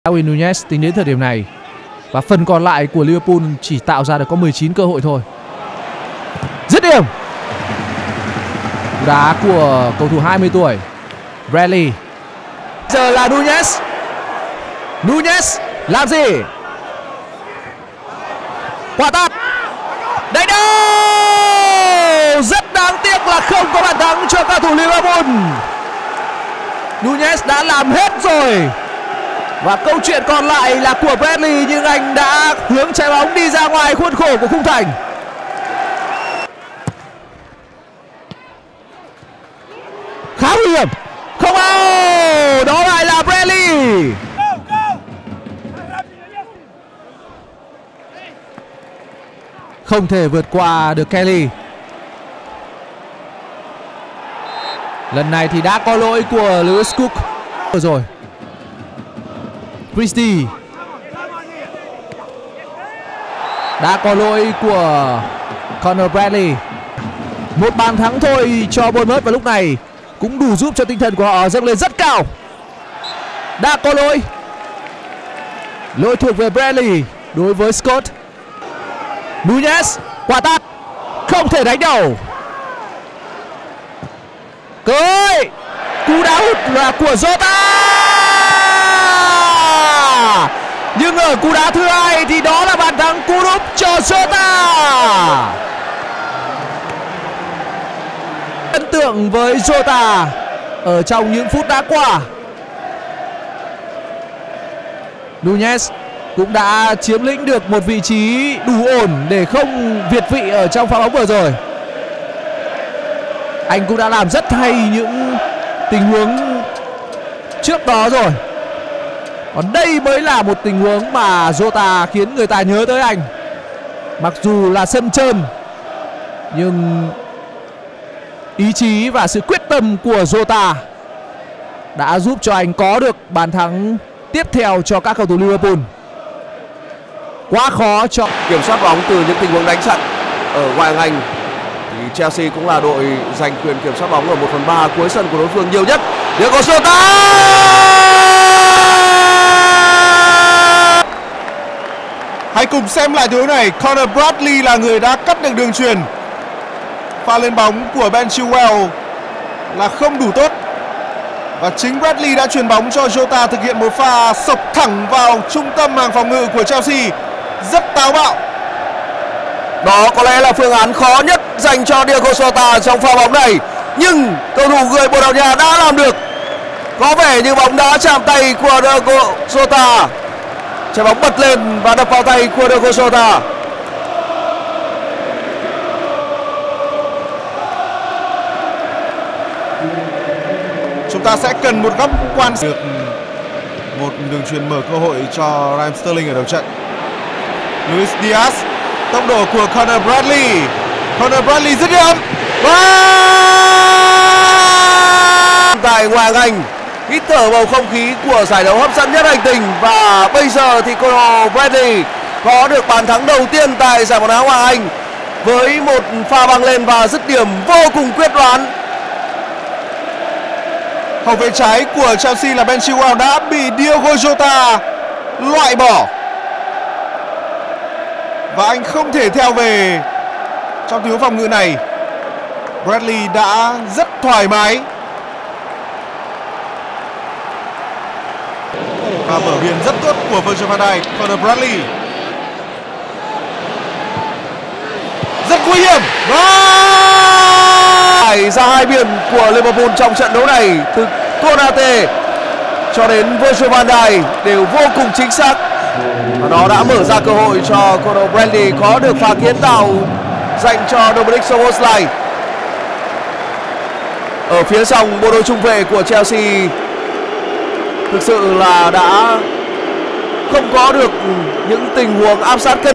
Darwin Núñez tính đến thời điểm này. Và phần còn lại của Liverpool chỉ tạo ra được có 19 cơ hội thôi. Dứt điểm. Cú đá của cầu thủ 20 tuổi Bradley. Giờ là Núñez. Núñez làm gì? Quả tạt. Đánh đâu. Rất đáng tiếc là không có bàn thắng cho cầu thủ Liverpool. Núñez đã làm hết rồi. Và câu chuyện còn lại là của Bradley, nhưng anh đã hướng trái bóng đi ra ngoài khuôn khổ của khung thành. Khá nguy hiểm. Không out. Đó lại là Bradley. Không thể vượt qua được Kelly. Lần này thì đã có lỗi của Lewis Cook rồi. Christie. Đã có lỗi của Conor Bradley. Một bàn thắng thôi cho Bournemouth vào lúc này cũng đủ giúp cho tinh thần của họ dâng lên rất cao. Đã có lỗi. Lỗi thuộc về Bradley đối với Scott. Núñez. Quả tát. Không thể đánh đầu. Cưới. Cú đá hụt là của Jota. Nhưng ở cú đá thứ hai thì đó là bàn thắng cú đúp cho Jota. Ấn tượng với Jota ở trong những phút đã qua. Núñez cũng đã chiếm lĩnh được một vị trí đủ ổn để không việt vị ở trong pha bóng vừa rồi. Anh cũng đã làm rất hay những tình huống trước đó rồi. Còn đây mới là một tình huống mà Jota khiến người ta nhớ tới anh. Mặc dù là sân trơn, nhưng ý chí và sự quyết tâm của Jota đã giúp cho anh có được bàn thắng tiếp theo cho các cầu thủ Liverpool. Quá khó cho kiểm soát bóng từ những tình huống đánh chặn ở ngoại hành. Thì Chelsea cũng là đội giành quyền kiểm soát bóng ở 1/3 cuối sân của đối phương nhiều nhất. Diego Jota. Hãy cùng xem lại tình huống này. Conor Bradley là người đã cắt được đường chuyền. Pha lên bóng của Ben Chilwell là không đủ tốt. Và chính Bradley đã chuyền bóng cho Jota thực hiện một pha sộc thẳng vào trung tâm hàng phòng ngự của Chelsea. Rất táo bạo. Đó có lẽ là phương án khó nhất dành cho Diego Jota trong pha bóng này. Nhưng cầu thủ người Bồ Đào Nha đã làm được. Có vẻ như bóng đã chạm tay của Diego Jota. Trái bóng bật lên và đập vào tay của Diego Jota. Chúng ta sẽ cần một góc quan được một đường chuyền mở cơ hội cho Raheem Sterling ở đầu trận. Luis Diaz. Tốc độ của Conor Bradley. Conor Bradley dứt điểm. Tại ngoại hành hít thở bầu không khí của giải đấu hấp dẫn nhất hành tinh. Và bây giờ thì Conor Bradley có được bàn thắng đầu tiên tại giải bóng đá ngoại hạng Anh với một pha băng lên và dứt điểm vô cùng quyết đoán. Hậu vệ trái của Chelsea là Ben Chilwell đã bị Diego Jota loại bỏ. Và anh không thể theo về trong tình huống phòng ngự này. Bradley đã rất thoải mái. Và mở biên rất tốt của Virgil van Dijk. Conor Bradley rất nguy hiểm. Ra hai biên của Liverpool trong trận đấu này, từ Konate cho đến Virgil van Dijk đều vô cùng chính xác. Và nó đã mở ra cơ hội cho Conor Bradley có được pha kiến tạo dành cho Dominic Szoboszlai. Ở phía sòng bộ đôi trung vệ của Chelsea thực sự là đã không có được những tình huống áp sát